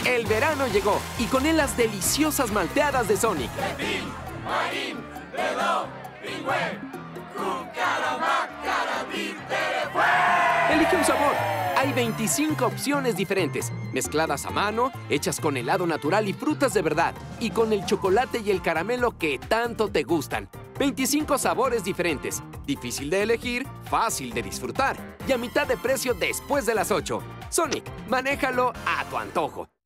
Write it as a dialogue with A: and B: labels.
A: El verano llegó y con él las deliciosas malteadas de Sonic.
B: Delfín, marín, ledón, pingüe, cucaramácara,
A: Elige un sabor. Hay 25 opciones diferentes, mezcladas a mano, hechas con helado natural y frutas de verdad, y con el chocolate y el caramelo que tanto te gustan. 25 sabores diferentes. Difícil de elegir, fácil de disfrutar. Y a mitad de precio después de las 8. Sonic, manéjalo a tu antojo.